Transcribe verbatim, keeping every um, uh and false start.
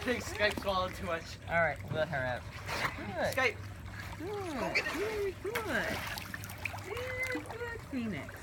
think Skype swallowed too much. Alright, we'll let her out. Good. Skype. Good. Very good. Very good, Phoenix.